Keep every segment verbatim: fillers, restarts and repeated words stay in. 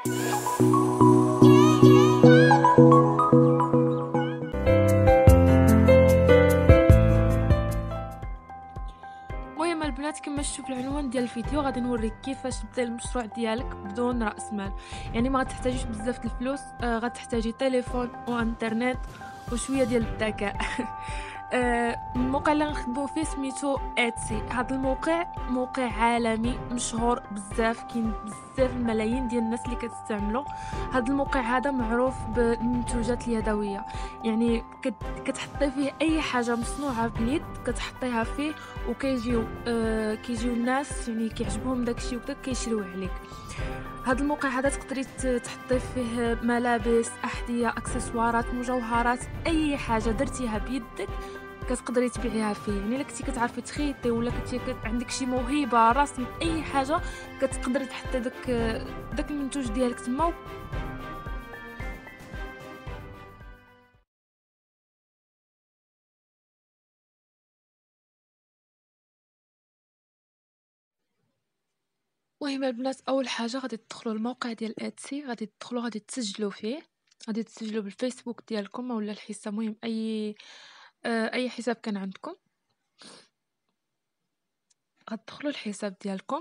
المهم البنات كما شفتوا في العنوان ديال الفيديو غادي نوريك كيفاش تبدا المشروع ديالك بدون راس مال. يعني ما غتحتاجيش بزاف الفلوس، آه غتحتاجي تليفون وانترنت وشويه ديال الذكاء. آه الموقع اللي غنخدمو فيه سميتو اتسي. هذا الموقع موقع عالمي مشهور بزاف، كاين بزاف الملايين ديال الناس اللي كتستعملو. هذا الموقع هذا معروف بالمنتوجات اليدويه، يعني كت- كتحطي فيه اي حاجه مصنوعه باليد كتحطيها فيه وكيجيو آه كيجيو الناس يعني كيعجبهم داكشي وكذا كيشريو عليك. هذا الموقع هذا تقدري ت- تحطي فيه ملابس، احذيه، اكسسوارات، مجوهرات، اي حاجه درتيها بيدك كتقدري تبيعيها فيه. يعني الا كنتي كتعرفي تخيطي ولا كنتي كت- عندك شي موهبه رسم اي حاجه كتقدري تحطي داك داك المنتوج ديالك تما. المهم البنات اول حاجه غادي تدخلوا الموقع ديال اتسي، غادي تدخلوا غادي تسجلوا فيه، غادي تسجلوا بالفيسبوك ديالكم ولا الحساب، مهم اي آه، اي حساب كان عندكم. غتدخلوا الحساب ديالكم،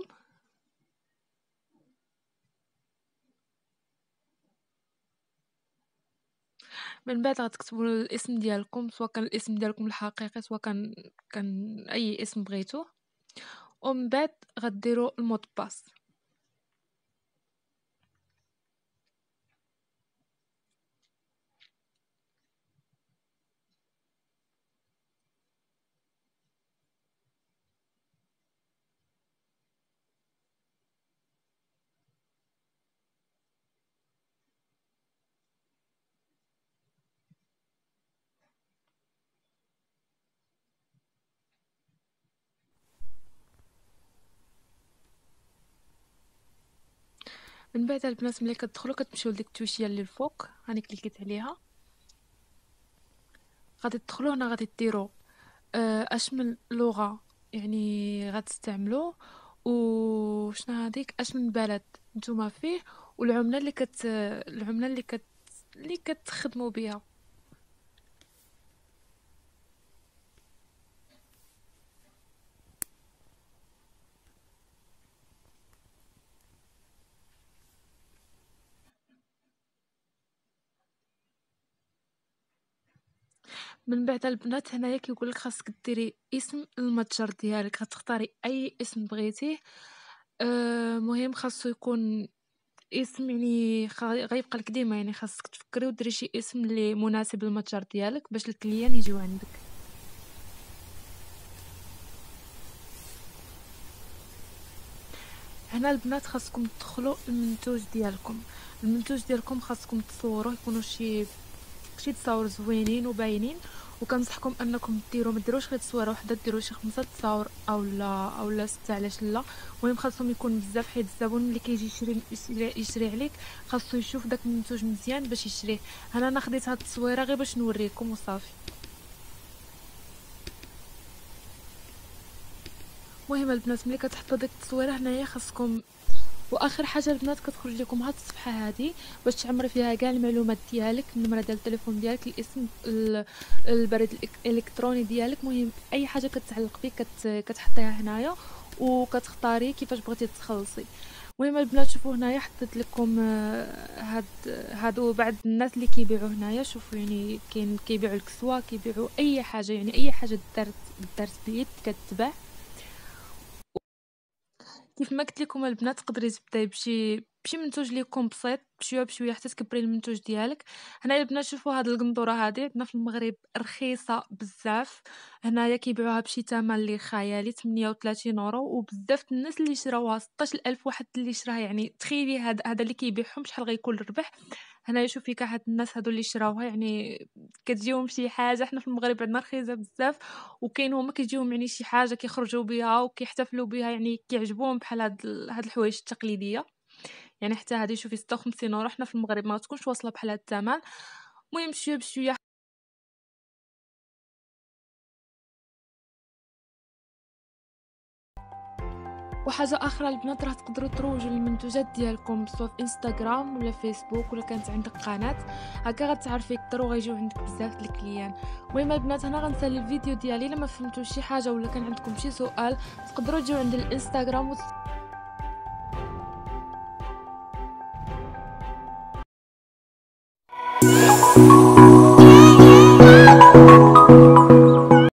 من بعد غتكتبوا الاسم ديالكم، سواء كان الاسم ديالكم الحقيقي سواء كان كان اي اسم بغيتوه، ومن بعد غديروا المود باس. من بعد البنات ملي كتدخلوا كتمشيو لديك التويشيه اللي الفوق هاني كليكيت عليها، غادي تدخلوا هنا غادي ديروا آه، اش من لغه يعني غتستعملوا، وشنو هذيك اش من بلد نتوما فيه، والعمله اللي كت العمله اللي كت اللي كتخدموا بها. من بعد البنات هنايا كيقول لك خاصك ديري اسم المتجر ديالك، غتختاري اي اسم بغيتيه. أه مهم خاصو يكون اسم يعني خا- غيبقى لك ديما، يعني خاصك تفكري وديري شي اسم اللي مناسب للمتجر ديالك باش الكليان يجيو عندك. هنا البنات خاصكم تدخلوا المنتوج ديالكم، المنتوج ديالكم خاصكم تصوروه يكونوا شي شي تصاور زوينين وباينين، وكنصحكم انكم ديروا ما ديروش غير تصويره وحده، ديروا شي خمسة تصاور اولا اولا ستة، علاش لا. المهم خاصهم يكون بزاف حيت الزبون اللي كيجي يشري يشري, يشري عليك خاصو يشوف داك المنتوج مزيان باش يشريه. انا انا خديت هاد التصويره غير باش نوريكم وصافي. المهم البنات ملي كتحطوا ديك التصويره هنايا خاصكم، واخر حاجه البنات كتخرج لكم هاد الصفحه هادي باش تعمري فيها كاع المعلومات ديالك، النمره ديال التليفون ديالك، الاسم، ال- البريد الإك- الالكتروني ديالك، مهم اي حاجه كتعلق بك كت... كتحطيها هنايا وكتختاري كيفاش بغيتي تخلصي. المهم البنات شوفوا هنايا حطيت لكم آه، هاد هادو بعض الناس اللي كيبيعوا هنايا. شوفوا يعني كاين كيبيعوا الكسوه، كيبيعوا اي حاجه، يعني اي حاجه دارت دارت باليد كتباع. كيف ما قلت لكم البنات تقدري تبداي بشي بشي منتوج اللي يكون بسيط بشويه بشويه حتى تكبري المنتوج ديالك. هنا البنات شوفوا هاد القندوره هذه عندنا في المغرب رخيصه بزاف، هنايا كيبيعوها بشي ثمن اللي خيالي ثمانية وثلاثين اورو، وبزاف الناس اللي شراوها ستة عشر ألف واحد اللي شراها. يعني تخيلي هذا هذا اللي كيبيعهم شحال غيكون الربح. هنايا شوفي كاع هاد الناس هادو اللي شراوها يعني كتجيهم شي حاجه. حنا في المغرب عندنا رخيصه بزاف، وكاين هما كيجيهم يعني شي حاجه كيخرجوا بها وكيحتفلوا بها، يعني كيعجبوهم بحال هاد ال- هاد الحوايج التقليديه. يعني حتى هذه شوفي ستة وخمسين اورو، حنا في المغرب ما تكونش واصله بحال هاد الثمن. المهم شويه بشويه. وحاجه اخرى البنات، راه تقدروا تروجوا للمنتوجات ديالكم سواء في انستغرام ولا فيسبوك ولا كانت عندك قناه، هكا غتعرفي يقدروا غيجيو عندك بزاف د الكليان. المهم البنات هنا غنسالي الفيديو ديالي، لما فهمتوش شي حاجه ولا كان عندكم شي سؤال تقدروا تجيو عند الانستغرام و